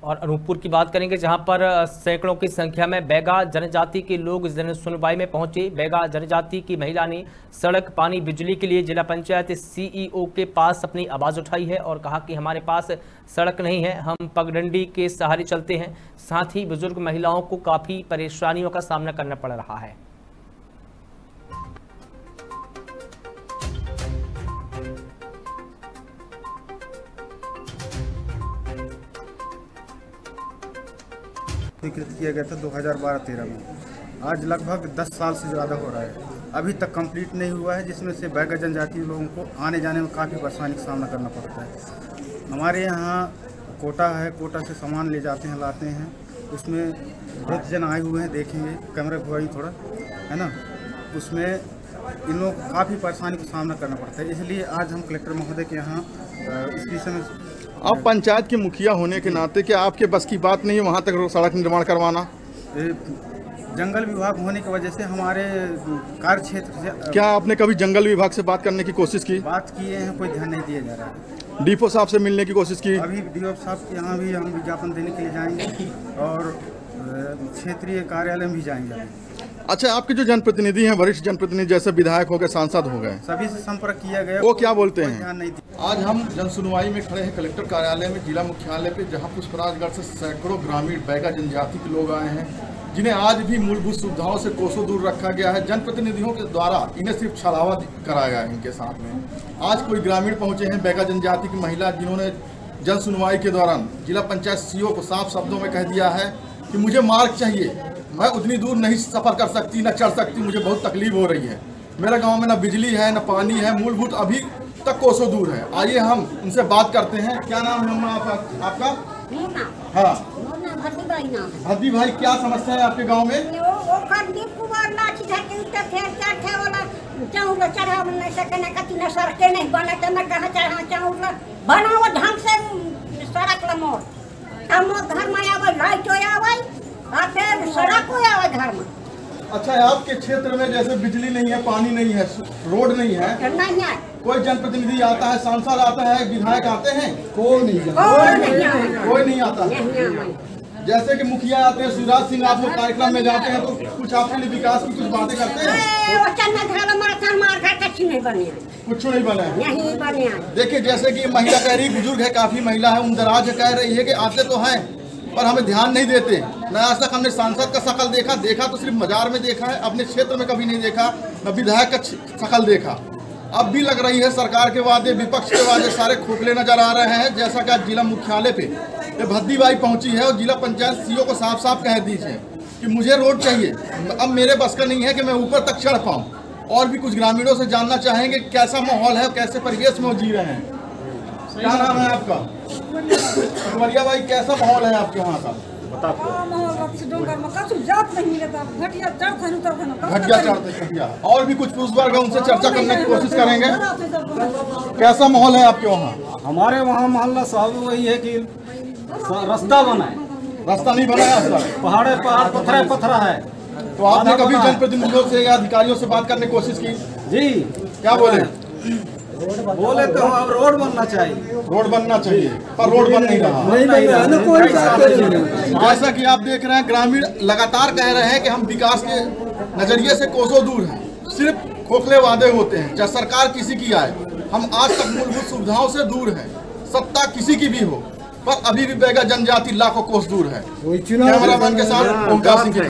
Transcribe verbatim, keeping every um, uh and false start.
और अनूपपुर की बात करेंगे, जहां पर सैकड़ों की संख्या में बैगा जनजाति के लोग जन सुनवाई में पहुंचे। बैगा जनजाति की महिला ने सड़क, पानी, बिजली के लिए जिला पंचायत सीईओ के पास अपनी आवाज़ उठाई है और कहा कि हमारे पास सड़क नहीं है, हम पगडंडी के सहारे चलते हैं। साथ ही बुजुर्ग महिलाओं को काफ़ी परेशानियों का सामना करना पड़ रहा है। स्वीकृत किया गया था दो हज़ार बारह तेरह में। आज लगभग दस साल से ज़्यादा हो रहा है, अभी तक कंप्लीट नहीं हुआ है, जिसमें से बैगा जनजाति लोगों को आने जाने में काफ़ी परेशानी का सामना करना पड़ता है। हमारे यहाँ कोटा है, कोटा से सामान ले जाते हैं, लाते हैं, उसमें वृद्धजन आए हुए हैं, देखेंगे कैमरे घुमाई थोड़ा, है ना, उसमें इन लोगों को काफ़ी परेशानी का सामना करना पड़ता है। इसलिए आज हम कलेक्टर महोदय के यहाँ इस विषय में, आप पंचायत के मुखिया होने के नाते क्या आपके बस की बात नहीं है वहाँ तक सड़क निर्माण करवाना? जंगल विभाग होने की वजह से हमारे कार्य क्षेत्र से, क्या आपने कभी जंगल विभाग से बात करने की कोशिश की? बात किए हैं, कोई ध्यान नहीं दिया जा रहा है। डीपो साहब से मिलने की कोशिश की? अभी डीओ साहब के यहाँ भी हम विज्ञापन देने के लिए जाएंगे और क्षेत्रीय कार्यालय में भी जाएंगे। अच्छा, आपके जो जनप्रतिनिधि हैं, वरिष्ठ जनप्रतिनिधि जैसे विधायक हो गए, सांसद हो गए, सभी से संपर्क किया गया, वो क्या बोलते हैं? ध्यान नहीं। आज हम जन सुनवाई में खड़े हैं कलेक्टर कार्यालय में, जिला मुख्यालय पे, जहां पुष्पराजगढ़ से सैकड़ों ग्रामीण बैगा जनजाति के लोग आए हैं, जिन्हें आज भी मूलभूत सुविधाओं से कोसों दूर रखा गया है। जनप्रतिनिधियों के द्वारा इन्हें सिर्फ छलावा कराया गया है इनके साथ में। आज कोई ग्रामीण पहुंचे हैं, बैगा जनजाति की महिला, जिन्होंने जन सुनवाई के दौरान जिला पंचायत सीईओ को साफ शब्दों में कह दिया है कि मुझे मार्ग चाहिए, मैं उतनी दूर नहीं सफ़र कर सकती, न चढ़ सकती, मुझे बहुत तकलीफ हो रही है। मेरे गांव में न बिजली है, न पानी है, मूलभूत अभी तक कोसों दूर है। आइए हम उनसे बात करते हैं। क्या नाम है आपका? आपका हाँ, हद्दी भाई, क्या समस्या है आपके गांव में? अच्छा, आपके क्षेत्र में जैसे बिजली नहीं है, पानी नहीं है, रोड नहीं है, नहीं है, कोई जनप्रतिनिधि आता है, सांसद आता है, विधायक आते हैं? कोई नहीं, कोई नहीं आता। जैसे कि मुखिया आते हैं, शिवराज सिंह, आप लोग कार्यक्रम में जाते हैं तो कुछ आपके लिए विकास की कुछ बातें करते हैं? कुछ नहीं बने। देखिए, जैसे कि महिला कह रही, बुजुर्ग है, काफी महिला है, उम्दराज है, कह रही है कि आते तो हैं पर हमें ध्यान नहीं देते। न आज तक हमने सांसद का शकल देखा देखा तो सिर्फ मजार में देखा है, अपने क्षेत्र में कभी नहीं देखा, न विधायक का शकल देखा। अब भी लग रही है सरकार के वादे, विपक्ष के वादे सारे खोखले नजर आ रहे हैं। जैसा कि आज जिला मुख्यालय पे ये भद्दी बाई पहुंची है और जिला पंचायत सीईओ को साफ साफ कह दीजिए कि मुझे रोड चाहिए, अब मेरे बस का नहीं है कि मैं ऊपर तक चढ़ पाऊँ। और भी कुछ ग्रामीणों से जानना चाहेंगे कैसा माहौल है, कैसे परिवेश में जी रहे हैं। क्या नाम है आपका? कुंवरिया भाई, कैसा माहौल है आपके वहाँ का? घटिया चढ़ते घटिया। और भी कुछ पुरुष वर्ग है, उनसे चर्चा करने की कोशिश करेंगे। कैसा माहौल है आपके वहाँ? हमारे वहाँ मोहल्ला साहब वही है कि रास्ता बनाए, रास्ता नहीं बनाया, पहाड़े पहाड़ पत्थर पत्थर है। तो आपने कभी जनप्रतिनिधियों से या अधिकारियों से बात करने की कोशिश की? जी। क्या बोले? बोले तो अब रोड बनना चाहिए, रोड बनना चाहिए, पर रोड बन नहीं रहा। नहीं बन रहा। जैसा कि आप देख रहे हैं, ग्रामीण लगातार कह रहे हैं कि हम विकास के नजरिए से कोसों दूर हैं, सिर्फ खोखले वादे होते हैं। चाहे सरकार किसी की आए, हम आज तक मूलभूत सुविधाओं से दूर हैं, सत्ता किसी की भी हो, पर अभी भी बैगा जनजाति लाखों कोस दूर है। कैमरामैन के साथ ओमकार सिंह।